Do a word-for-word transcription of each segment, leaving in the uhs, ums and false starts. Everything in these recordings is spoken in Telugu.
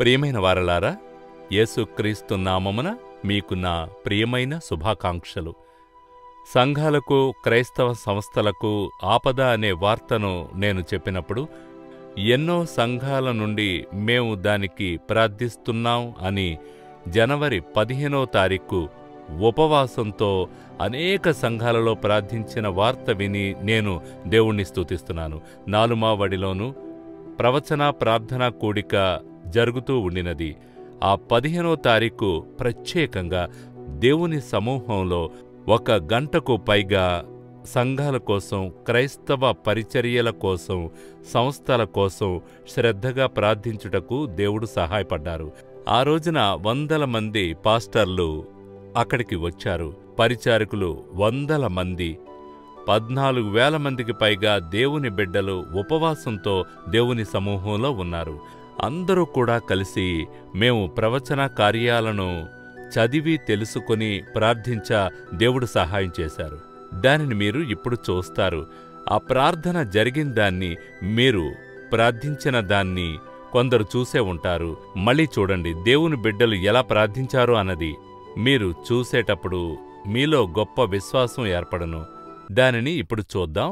ప్రియమైన వారలారా, యేసుక్రీస్తు నామమున మీకు నా ప్రియమైన శుభాకాంక్షలు. సంఘాలకు, క్రైస్తవ సంస్థలకు ఆపద అనే వార్తను నేను చెప్పినప్పుడు ఎన్నో సంఘాల నుండి మేము దానికి ప్రార్థిస్తున్నాం అని జనవరి పదిహేనో తారీఖు ఉపవాసంతో అనేక సంఘాలలో ప్రార్థించిన వార్త విని నేను దేవుణ్ణి స్తుతిస్తున్నాను. నాలుమావడిలోనూ ప్రవచన ప్రార్థనా కూడిక జరుగుతూ ఉండినది. ఆ పదిహేనో తారీఖు ప్రత్యేకంగా దేవుని సమూహంలో ఒక గంటకు పైగా సంఘాల కోసం, క్రైస్తవ పరిచర్యల కోసం, సంస్థల కోసం శ్రద్ధగా ప్రార్థించుటకు దేవుడు సహాయపడ్డారు. ఆ రోజున వందల మంది పాస్టర్లు అక్కడికి వచ్చారు. పరిచారకులు వందల మంది, పద్నాలుగు వేల మందికి పైగా దేవుని బిడ్డలు ఉపవాసంతో దేవుని సమూహంలో ఉన్నారు. అందరూ కూడా కలిసి మేము ప్రవచన కార్యాలను చదివి తెలుసుకొని ప్రార్థించ దేవుడు సహాయం చేశారు. దానిని మీరు ఇప్పుడు చూస్తారు. ఆ ప్రార్థన జరిగిన దాన్ని, మీరు ప్రార్థించిన దాన్ని కొందరు చూసే ఉంటారు. మళ్ళీ చూడండి దేవుని బిడ్డలు ఎలా ప్రార్థించారో అన్నది. మీరు చూసేటప్పుడు మీలో గొప్ప విశ్వాసం ఏర్పడను. దానిని ఇప్పుడు చూద్దాం.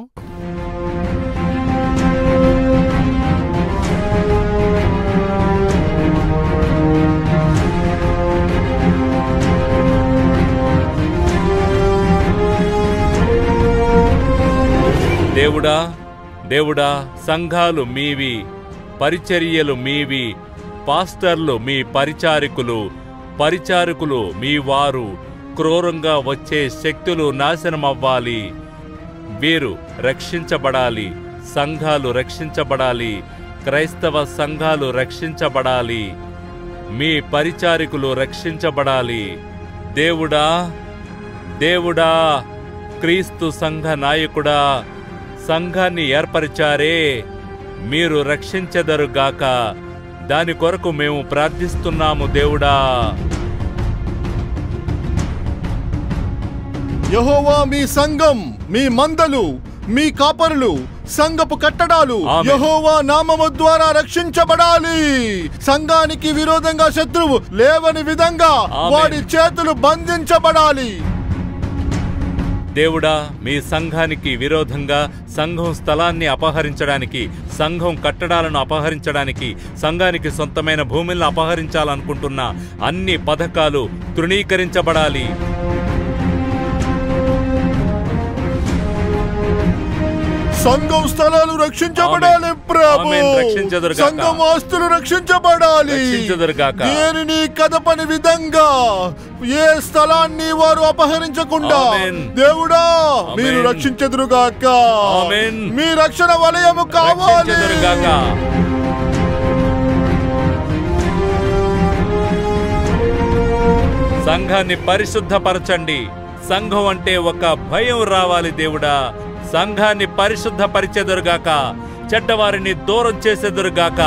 దేవుడా, దేవుడా, సంఘాలు మీవి, పరిచర్యలు మీవి, పాస్టర్లు మీ పరిచారకులు, పరిచారకులు మీ వారు. క్రూరంగా వచ్చే శక్తులు నాశనమవ్వాలి. వీరు రక్షించబడాలి. సంఘాలు రక్షించబడాలి. క్రైస్తవ సంఘాలు రక్షించబడాలి. మీ పరిచారకులు రక్షించబడాలి. దేవుడా, దేవుడా, క్రీస్తు సంఘ నాయకుడా, సంఘాన్ని ఏర్పరిచారే, మీరు రక్షించెదరుగాక. దాని కొరకు మేము ప్రార్థిస్తున్నాము దేవుడా. యెహోవా మీ సంఘం, మీ మందలు, మీ కాపరులు, సంఘపు కట్టడాలు యెహోవా నామము ద్వారా రక్షించబడాలి. సంఘానికి విరోధంగా శత్రువు లేవని విధంగా వాడి చేతులు బంధించబడాలి. దేవుడా, మీ సంఘానికి విరోధంగా సంఘం స్థలాన్ని అపహరించడానికి, సంఘం కట్టడాలను అపహరించడానికి, సంఘానికి సొంతమైన భూములను అపహరించాలనుకుంటున్న అన్ని పథకాలు తృణీకరించబడాలి. సంఘం స్థలాలు రక్షించబడాలి ప్రభు. సంఘం ఆస్తులు రక్షించబడాలి. దేనిని కదపని విధంగా ఏ స్థలాన్ని వారు అపహరించకుండా దేవుడా మీరు రక్షించెదరుగాక. మీ రక్షణ వలయము కావాలి. సంఘాన్ని పరిశుద్ధపరచండి. సంఘం అంటే ఒక భయం రావాలి దేవుడా. సంఘాన్ని పరిశుద్ధపరిచెదరుగాక. చెడ్డవారిని దూరం చేసేదరుగాక.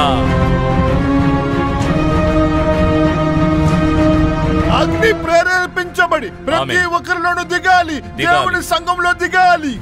అగ్ని ప్రేరేపించబడి ప్రతి ఒక్కరిలోనూ దిగాలి. దేవుని సంఘంలో దిగాలి.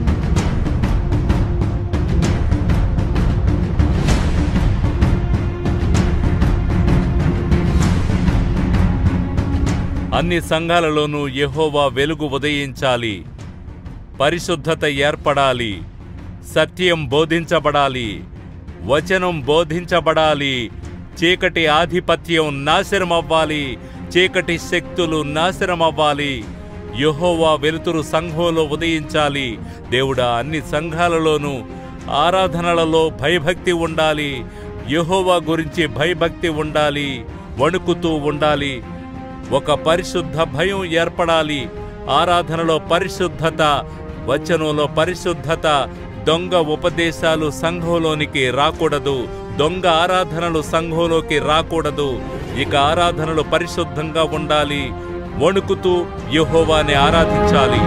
అన్ని సంఘాలలోనూ యెహోవా వెలుగు ఉదయించాలి. పరిశుద్ధత ఏర్పడాలి. సత్యం బోధించబడాలి. వచనం బోధించబడాలి. చీకటి ఆధిపత్యం నాశనమవ్వాలి. చీకటి శక్తులు నాశనమవ్వాలి. యెహోవా వెలుతురు సంఘంలో ఉదయించాలి. దేవుడా, అన్ని సంఘాలలోనూ ఆరాధనలలో భయభక్తి ఉండాలి. యెహోవా గురించి భయభక్తి ఉండాలి. వణుకుతూ ఉండాలి. ఒక పరిశుద్ధ భయం ఏర్పడాలి. ఆరాధనలో పరిశుద్ధత, వచనంలో పరిశుద్ధత. దొంగ ఉపదేశాలు సంఘంలోనికి రాకూడదు. దొంగ ఆరాధనలు సంఘంలోకి రాకూడదు. ఇక ఆరాధనలు పరిశుద్ధంగా ఉండాలి. వణుకుతూ యెహోవాని ఆరాధించాలి.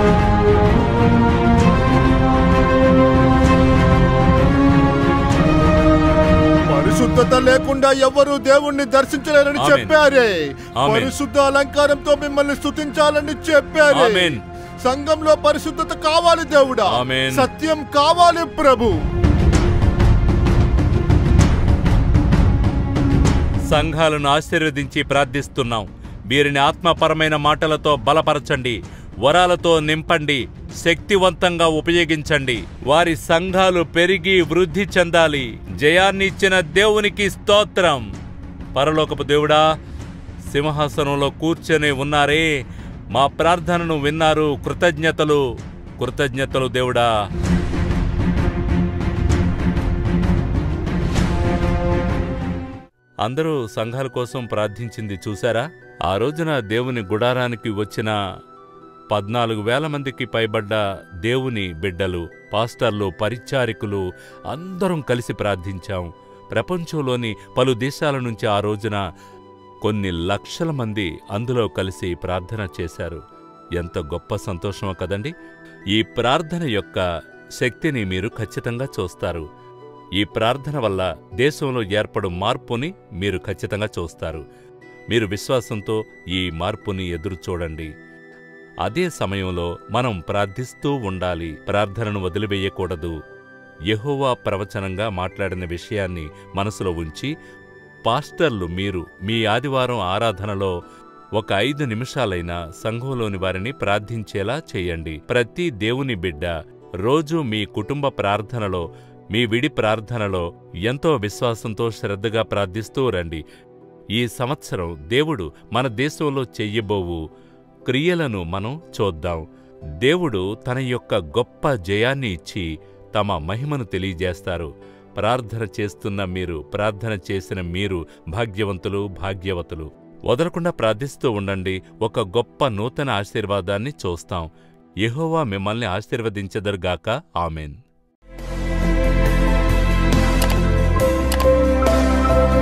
పరిశుద్ధత లేకుండా ఎవరు దేవుణ్ణి దర్శించలేరని చెప్పారే. పరిశుద్ధ అలంకారంతో మిమ్మల్ని స్తుతించాలని చెప్పారే. సంఘంలో పరిశుద్ధత కావాలి దేవుడా. సత్యం కావాలి ప్రభు. సంఘాలను ఆశీర్వదించి ప్రార్థిస్తున్నాం. వీరిని ఆత్మపరమైన మాటలతో బలపరచండి, వరాలతో నింపండి, శక్తివంతంగా ఉపయోగించండి. వారి సంఘాలు పెరిగి వృద్ధి చెందాలి. జయాన్నిచ్చిన దేవునికి స్తోత్రం. పరలోకపు దేవుడా, సింహాసనంలో కూర్చొని ఉన్నారే, మా ప్రార్థనను విన్నారు. కృతజ్ఞతలు కృతజ్ఞతలు దేవుడా. అందరూ సంఘాల కోసం ప్రార్థించింది చూశారా? ఆ రోజున దేవుని గుడారానికి వచ్చిన పద్నాలుగు వేల మందికి పైబడ్డ దేవుని బిడ్డలు, పాస్టర్లు, పరిచారికులు అందరం కలిసి ప్రార్థించాం. ప్రపంచంలోని పలు దేశాల నుంచి ఆ రోజున కొన్ని లక్షల మంది అందులో కలిసి ప్రార్థన చేశారు. ఎంత గొప్ప సంతోషమో కదండి! ఈ ప్రార్థన యొక్క శక్తిని మీరు ఖచ్చితంగా చూస్తారు. ఈ ప్రార్థన వల్ల దేశంలో ఏర్పడు మార్పుని మీరు ఖచ్చితంగా చూస్తారు. మీరు విశ్వాసంతో ఈ మార్పుని ఎదురు చూడండి. అదే సమయంలో మనం ప్రార్థిస్తూ ఉండాలి. ప్రార్థనను వదిలివేయకూడదు. యెహోవా ప్రవచనంగా మాట్లాడిన విషయాన్ని మనసులో ఉంచి, పాస్టర్లు మీరు మీ ఆదివారం ఆరాధనలో ఒక ఐదు నిమిషాలైనా సంఘంలోని వారిని ప్రార్థించేలా చేయండి. ప్రతి దేవుని బిడ్డ రోజూ మీ కుటుంబ ప్రార్థనలో, మీ విడి ప్రార్థనలో ఎంతో విశ్వాసంతో శ్రద్ధగా ప్రార్థిస్తూ రండి. ఈ సంవత్సరం దేవుడు మన దేశంలో చెయ్యబోవు క్రియలను మనం చూద్దాం. దేవుడు తన యొక్క గొప్ప జయాన్ని ఇచ్చి తమ మహిమను తెలియజేస్తారు. ప్రార్థన చేస్తున్న మీరు, ప్రార్థన చేసిన మీరు భాగ్యవంతులు, భాగ్యవతులు. వదలకుండా ప్రార్థిస్తూ ఉండండి. ఒక గొప్ప నూతన ఆశీర్వాదాన్ని చూస్తాం. యెహోవా మిమ్మల్ని ఆశీర్వదించెదరుగాక. ఆమేన్.